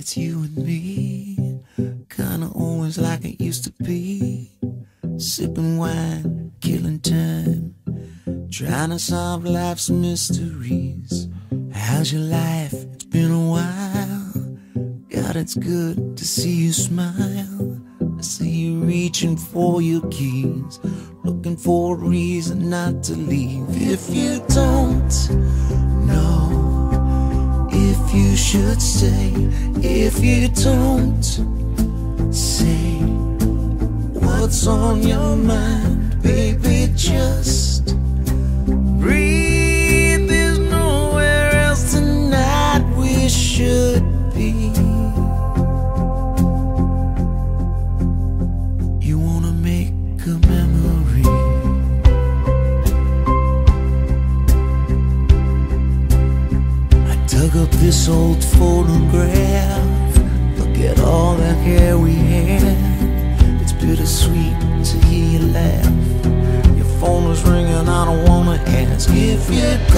it's you and me, kinda always like it used to be. Sipping wine, killing time, trying to solve life's mysteries. How's your life? It's been a while. God, it's good to see you smile. I see you reaching for your keys, looking for a reason not to leave. If you don't know if you should stay, if you don't say what's on your mind, baby, just breathe. There's nowhere else tonight we should be. You wanna make a memory. I dug up this old photograph. Look at all the hair we had. It's bittersweet to hear you laugh. Your phone was ringing, I don't wanna ask if you